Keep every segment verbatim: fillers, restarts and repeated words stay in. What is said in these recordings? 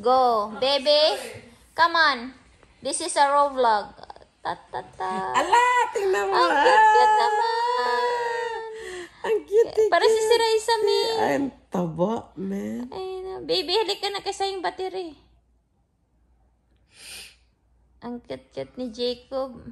Go, baby. Come on. This is a raw vlog. Ta ta ta. Ala, tingnan mo. Ang cute-cute naman. Ang cute. Para si si Raisa, me. Ay, ang taba, man. Ay, na. Baby, halika na kasi yung battery. Ang cute-cute ni Jacob.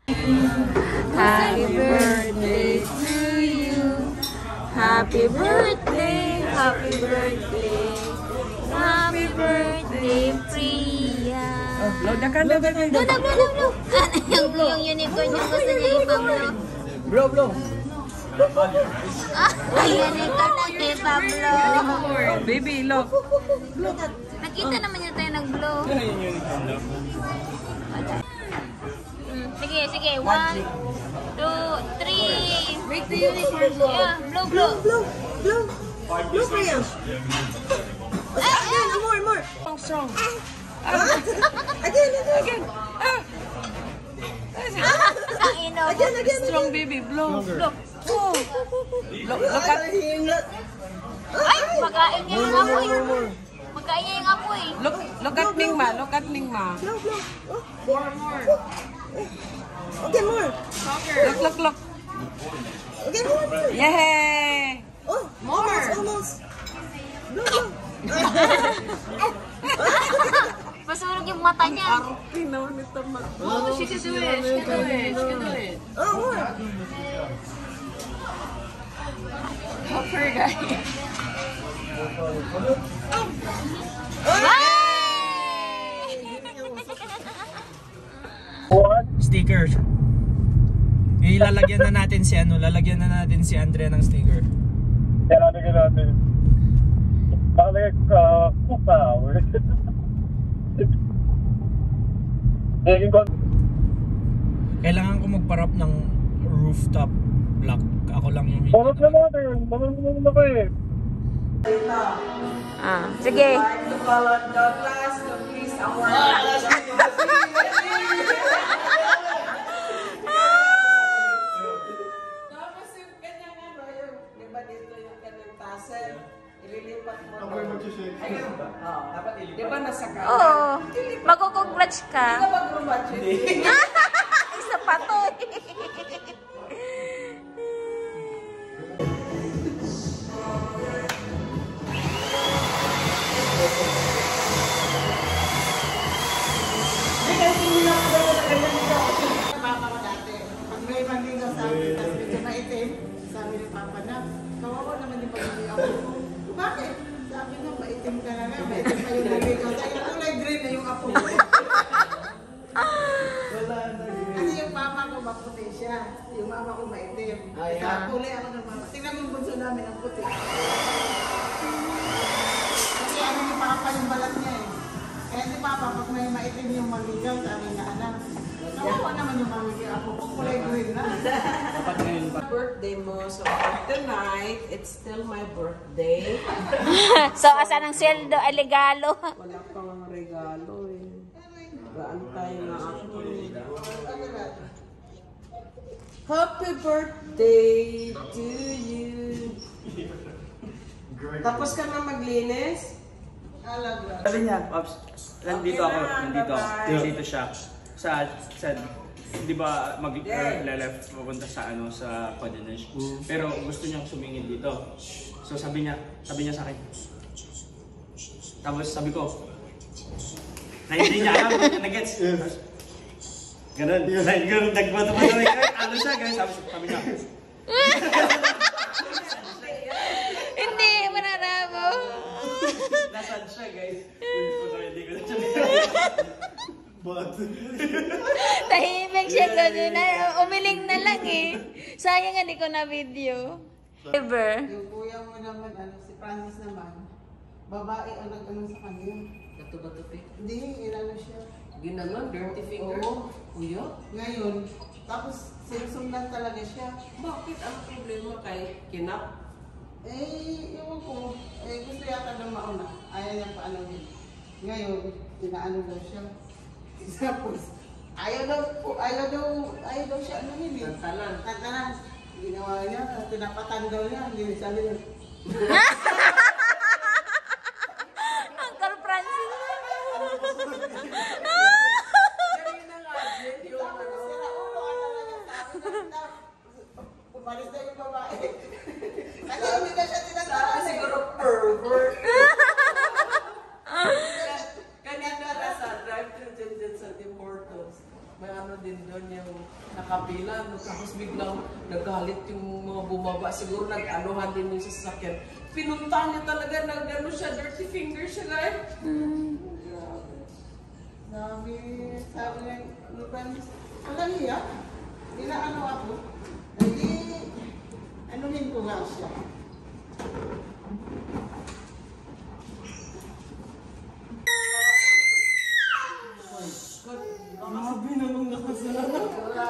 Happy birthday to you. Happy birthday. Happy birthday. Happy birthday, Priya. Blow na ka, blow na ka. Blow na, blow na, blow. Yung, yung unicorn yung gusto niya ipablo. Blow, blow. Ah, unicorn na kay Pablo. Baby, look. Nakita naman niya tayo nag-blow. Hmm, sige, sige. One, two, three. Make the unicorn blow. Yeah, blow, blow. Blow, blow. Blow, Priya. Again, more, more. Strong, strong. Again, again. Ah. Ang ino. Again, again. Strong, baby. Blow, blow. Oh. Look, look at. Ay, magkain niya yung apoy. Magkain niya yung apoy. Look, look at Mingma. Look at Mingma. Blow, blow. Oh. More, more. Okay, more. Look, look, look. Okay, more, more. Yay! Oh, More. almost, almost. Blow, blow. Masunog yung mata niya. Arti naman ito mag... Oh, she can do it. She can do it. She can do it. Oh, more. Help her, guys. Sticker. Ilalagyan na natin si ano, lalagyan na natin si Andrea ng sticker. Yan natin natin. Nakalagay ko ka kupa. Kailangan ko magparap ng rooftop block. Ako lang yung Parot na natin. Parot na naman ako eh. Ah, sige. To follow the class, to please our... Tapos yung kanya nga ba yung, di ba dito yung kanyang tassel, ililipat mo. Ayun ba? Oo, dapat ilipat. Di ba nasa kanya? Oo. Magkukongrats ka. Hindi ka mag-rumat yun. Isa pa to eh. Papa ko dati. Pag may manding sa akin, tapos medyo maitim, sabi ni Papa na, kawawa naman yung pag-ibig ako. Bakit? Sabi na, maitim ka na nga, maitim pa yung bibig ko. Sa'yo, kulay green na yung apo ko. Kasi yung papa ko maputi siya, yung mama ko maitim. Kaya kulay ako ng mama. Tingnan mo yung bunso namin ang puti. Kasi ano ni Papa yung balat niya eh. Kaya si Papa, pag may maitim yung mamigaw, sabi na anak, kawawa naman yung mamigaw ako, kung kulay green na. Birthday mo, so tonight, it's still my birthday. So, asan ang sweldo? Aligalo. Wala pang regalo eh. Gaantay na ako eh. Happy birthday to you. Tapos ka na maglinis? Sabi niya, Pops, nandito ako, nandito. Nandito siya. Sa, sa, di ba mag-left pupunta sa ano, sa Padinash. Pero gusto niyang sumingin dito. So sabi niya, sabi niya sa akin. Tapos sabi ko, na hindi niya alam, nag-gets. Ganun, ganun, nagbato pa naman. Ano siya, ganun, sabi, sabi niya. Hindi, manarabo. Nasaan siya, guys? Hindi ko na siya. Tahimik siya ganun. Umiling na lang eh. Sayang hindi ko na video. Ever. Yung kuya mo naman, ano, si Francis naman, babae ang nag-ano sa kanya. Bato-bato-pi. Hindi, inano siya. Ginanon, dirty finger. Oo. Kuya? Ngayon, tapos sinusundan talaga siya. Bakit ang problema kay Kinap? Eh, ewan ko. Eh, gusto yata ng mauna. Ayaw niya pa ano yun. Ngayon, inaano daw siya. Tapos, ayaw daw, ayaw daw, ayaw daw siya ano yun eh. Tantanan. Tantanan. Ginawa niya, tinapatan daw niya. Hindi sabi niya. Uncle Francis. Umalis na yung babae. Kasi hindi na siya Sana tinatawag. siguro pervert. Kanya na sa drive-thru dyan dyan sa Dimortos. May ano din doon yung nakapila. No? Tapos biglang nagalit yung mga bumaba. Siguro nag-anuhan din yung sasakyan. Pinunta niya talaga, nag-ano siya, dirty finger siya guys. Sabi, sabi niya, Lupan, walang hiya. Hindi na ano ako. Hindi, anuhin ko nga siya. Grabe namang nakasalanan.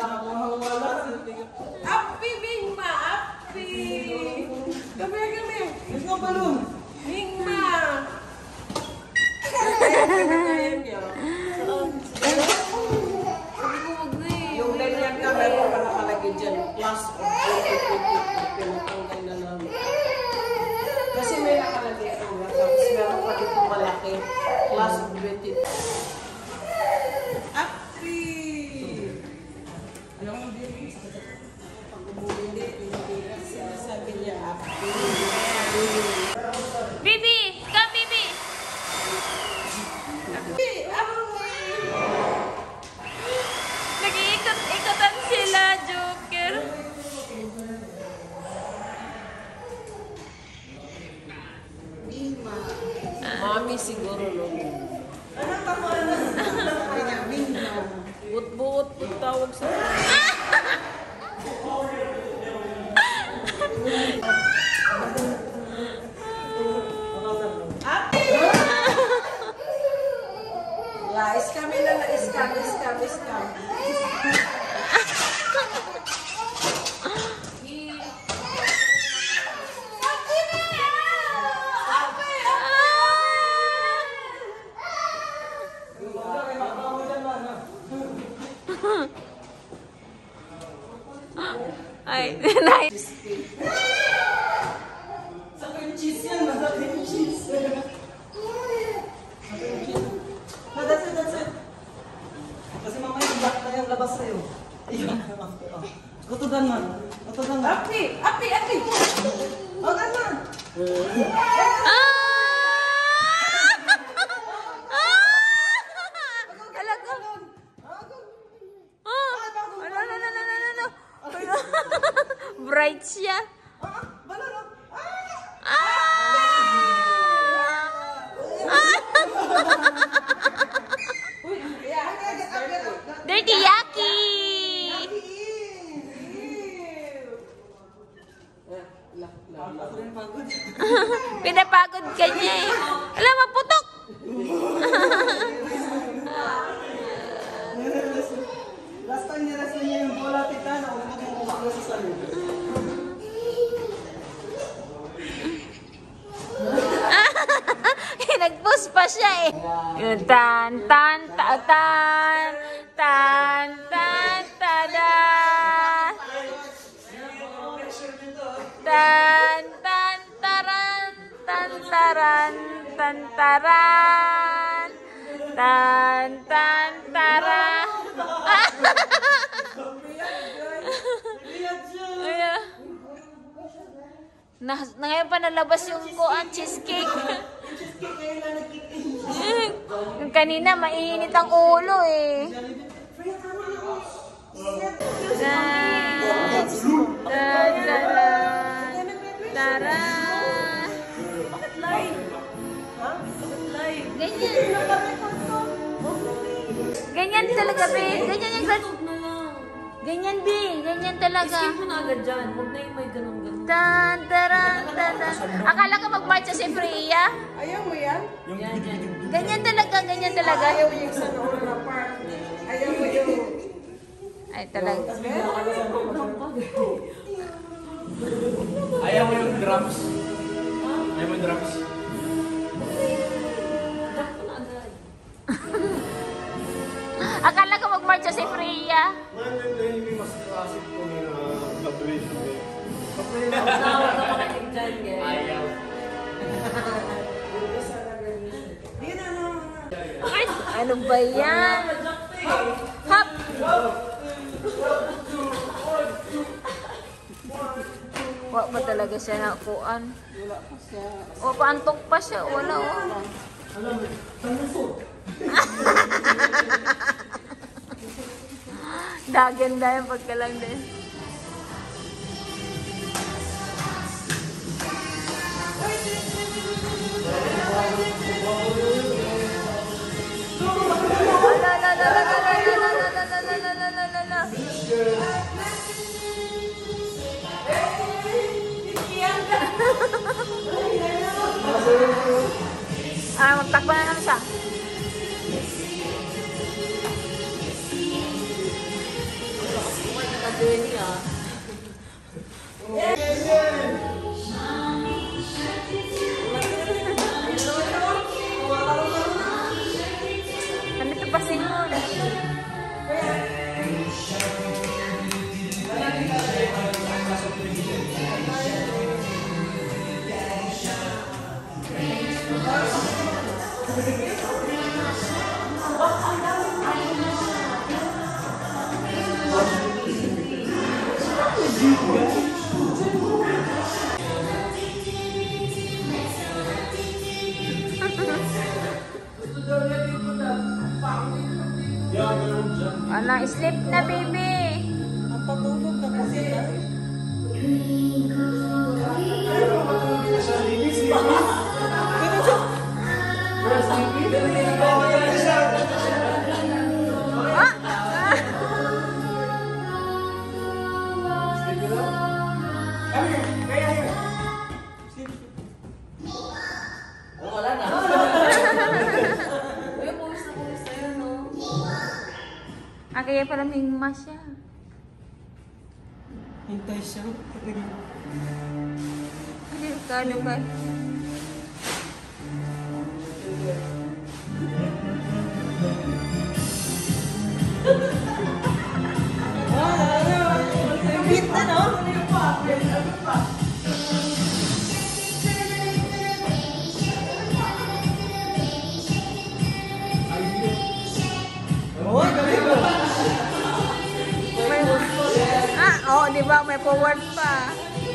Api, Bingma! Api! Come here, come here! Let's go, balloon! Bingma! Ayan niya. Yung ganyan ka, meron pa nakalagay dyan. Plus of twenty twenty. Pinatanggal na namin. Kasi may nakalagay ako nga. Tapos meron pa dito malaki. Plus of twenty. Api! Ayaw mo din. Pag umuli, sabi niya, Api. Bibi! Come, Bibi! Api! Api! Nag-iikot-ikotan sila, Joker. Bima. Mami siguro no. Sabi niya, Bima. But-but tawag sa Ate! Lais kami na lais kami, kami, kami. Ay, nice. Sa cream cheese yan, nasa cream cheese. No, that's it, that's it. Kasi mamaya black na yung labas sa'yo. Ayun. Kutugan man. Kutugan man. Api! Api! Api! O, naman! Ah! Ah! Alaga. Ah! Ano, ano, ano, ano, ano, ano? Bright siya. Ah! Balalo! Ah! Ah! Uy! Yeah! Dirty Yaki! Pinapagod ka niya eh. Alam mo, putok! Last time nirasan niya yung bola tita na umabog yung umabog sa salud. Nag-post pa siya eh. Yung tan, tan, ta, tan, tan, tan, tadan. Tan, tan, taran, tan, taran, tan, taran. Tan, tan, taran. Ayan. Na, na ngayon pa nalabas yung kuan cheesecake. Yung kanina mainit ang ulo eh. Tan, tan, taran, taran. Bakit live? Ha? Bakit live? Ganyan. Ganyan talaga, be. Ganyan yung ganyan, be. Ganyan talaga. Skip mo na agad dyan. Huwag na yung may ganun-ganun. Tan, taran, taran. Akala ko mag-marcha si Freya. Ayaw mo yan? Ganyan talaga, ganyan talaga. Ayaw yung sa noon na part. Ayaw mo yung... Ay, talaga. Ayaw mo yung drums. Ayaw mo yung drums. Drop mo na agad. Akala ko mag-marcha si Freya. mas classic ko na vibration. Tawag ka makinig dyan, guys. Ayaw. Ay, ano ba yan? Hop! Wa pa talaga siya na kuan. Wala pa siya. O, paantok pa siya. Wala, o. Dagan dahil pagkalang din. La la la la la la la la la la la la la la la. Ah, magtakbo na naman siya. Nandito pa si Moon. Wala, sleep na, baby. Ang patulog na po sila. Ah, kaya pala may mas siya. Hintay siya. Hindi ka, ano ba? Hit na, no? Oh, galing mo. Ah, oo, di ba? May forward pa.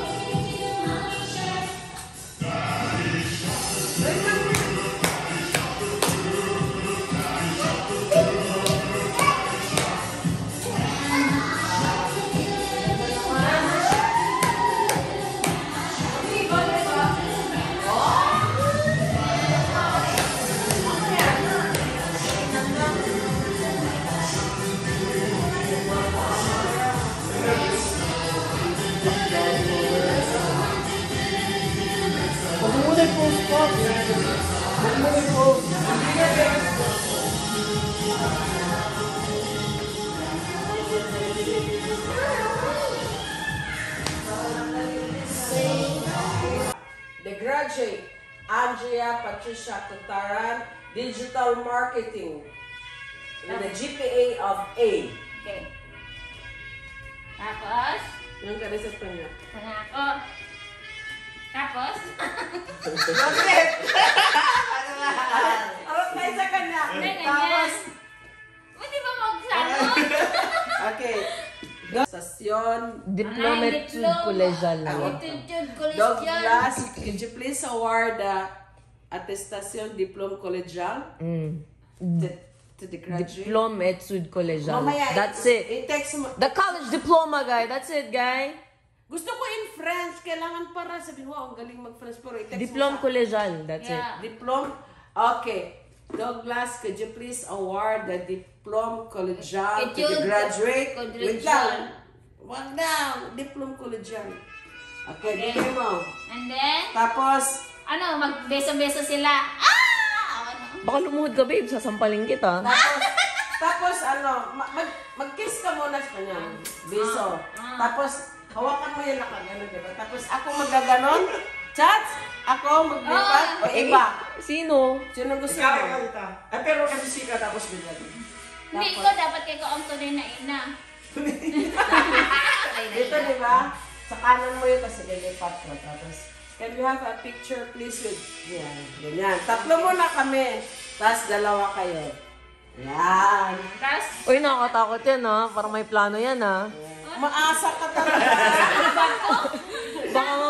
The graduate, Andrea Patricia Tataran, Digital Marketing, with a G P A of A. Okay. Tapos, Yung kanisa pa niya. panako. Tapos, Arot na isa ka na. hindi ganyan. Pwede ba magsano? Okay. Stasyon Diplomat Ay, diploma. Collegial lang. Attitude College Douglas, could you please award the attestation diploma collegial Mm. to, to the graduate? Diploma Etude Collegial. Mamaya, That's it. it. It takes mo. The college diploma, guy. That's it, guy. Gusto ko in French, kailangan para sabihin, wow, ang galing mag-French, pero i-text Diploma mo sa- Collegial. That's it. Yeah. Diploma? Okay. Douglas, could you please award the diploma collegial to the Etude graduate? collegial. Wait lang. Wag daw. Diploma collegial. Okay, Okay. bigay mo. And then, Tapos, ano, magbeso-beso sila. Ah! Ano? Baka lumuhod ka, babe. Sasampalin kita. tapos, tapos ano, ma- mag, mag-kiss ka muna sa kanya. Biso. Tapos, hawakan mo yung nakaganon, diba? Tapos, ako magaganon. Chats, ako maglipat. O iba. Sino? Sino gusto Ikaw, mo? ikaw, ikaw. Ay, pero kasi sika tapos bigyan. Hindi ko, dapat kay ko ang tunay na ina. Dito, di ba? Sa kanan mo yun, kasi lilipat mo. Tapos, can you have a picture, please, with... Yan, ganyan. Tatlo muna kami. Tapos, dalawa kayo. Yan. Tapos, Uy, nakakatakot yan, ha? Parang may plano yan, ha? Maasa ka talaga. Baka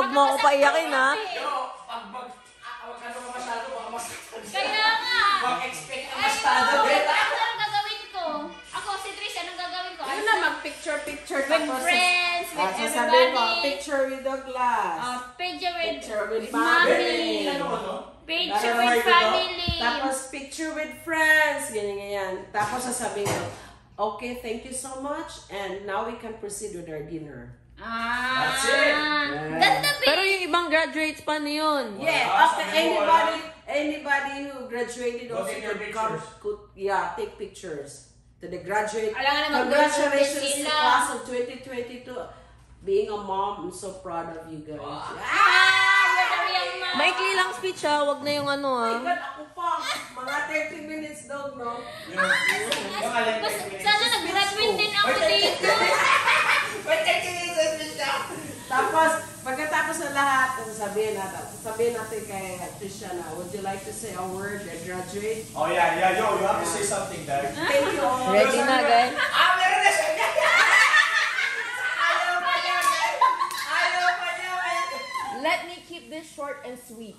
wag mo ako paiyakin, ha? Yo, pag mag... ah, Wag ano ka masyado, baka masaktan siya. Kaya nga. Mag-expect ka Ay, masyado. ano ang gagawin ko? Ako, si Trish, anong gagawin ko? Ano na, mag-picture-picture With friends, with Ah, sasabihin ko, everybody. picture with Douglas. Uh, picture with, Picture with mommy. Ano ano? Picture Ano, with ano, family. Tapos picture with friends. Ganyan, ganyan. Tapos sasabihin ko, okay, thank you so much. And now we can proceed with our dinner. Ah. That's it. That's the big. Pero yung ibang graduates pa na yun. Yeah, Ah, okay. sabi mo, Anybody, anybody who graduated Go also take your could come, pictures. could, yeah, take pictures. To the graduate. Alam nga naman, Congratulations graduate to sila. class of twenty twenty-two. Being a mom, I'm so proud of you guys. Ah, you're the real mom. Maikli lang speech, ha? Wag na yung ano, ha? Ikan ako pa. Mga thirty minutes daw, no? Yung alin Bas, sana nag-graduate din ako dito. Tapos, pagkatapos ng lahat, sasabihin natin, sasabihin natin kay Trisha na, would you like to say a word and graduate? Oh yeah, yeah, yo, you have to say something, Dad. Thank you all. Ready na, guys? Ah, meron na siya! Ayaw pa niya, guys. Ayaw pa niya, guys. Let me keep this short and sweet.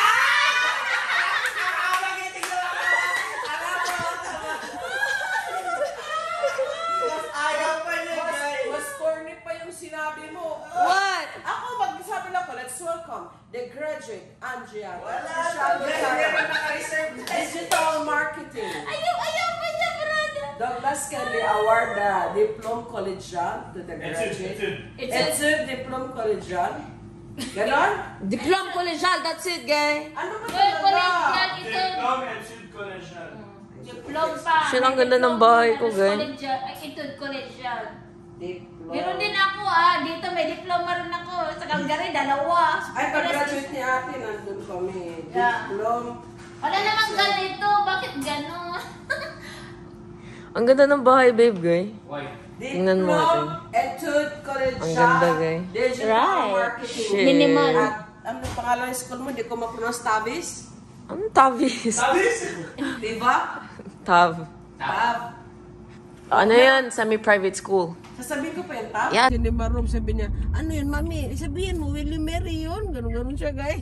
Ayaw pa niya, guys. Mas corny pa yung sinabi mo. What? Ako, magsabi lang ko, let's welcome the graduate, Andrea. Wala Trisha na, Lozano. meron naka-reserve. Digital marketing. Ayaw, ayaw pa niya, brother. Douglas Candy award the Diplom Collegian to the graduate. It's It's a Diplom Collegian. Ganon? Diplom collegial, that's it, guys. Ano ba Well, collegial talaga? ito. Diplom and Sud Collegian. Diplom pa. Shit, ang ganda ng bahay ko, guys. Collegial. Ay, ito, collegial. Diplom. Meron din ako ah. Dito may diploma rin ako. Sa Calgary, dalawa. Ay, pag-graduate ni ate, nandun kami. Yeah. Diplom. Wala namang ganito. Bakit gano'n? Ang ganda ng bahay, babe, guys. Why? Tingnan mo Diplom, natin. Etude Collegian. Ang ganda, guys. Digital Right. marketing. Shit. Minimal. At ano yung pangalan ng school mo? Hindi ko ma-pronounce Tavis. Ano tavis? Diba? Tav. Tab. Ano yan? Semi-private school. Sasabihin ko pa yung tab. Yeah. Hindi maroom, sabi niya, ano yun, mami? Sabihin mo, Willie Mary yun. Ganun-ganun siya, guys.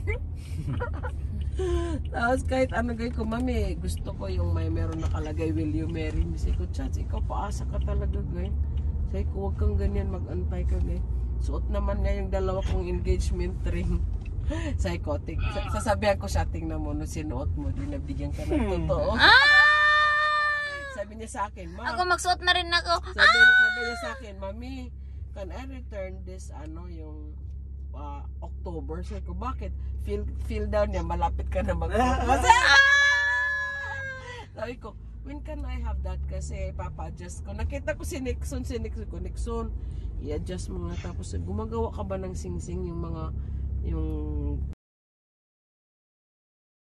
Tapos kahit ano, guys ko, mami, gusto ko yung may meron nakalagay, Will you marry me? Sabi ko, Chats, ikaw paasa ka talaga, guys. Sabi ko, huwag kang ganyan, mag-antay ka, guys. Suot naman nga yung dalawa kong engagement ring. Psychotic. Sasabihan ko siya, tingnan mo, nung sinuot mo, di nabigyan ka ng totoo. Sabi niya sa akin, ma. Ako magsuot na rin ako. Sabi, sabi niya sa akin, Mami, can I return this, ano, yung uh, October? Sabi ko, bakit? Feel, feel down niya, malapit ka na mag-October. Sabi ko, when can I have that? Kasi papa-adjust ko. Nakita ko si Nixon, si Nixon ko, Nixon, i-adjust mo nga. Tapos, gumagawa ka ba ng sing-sing yung mga, yung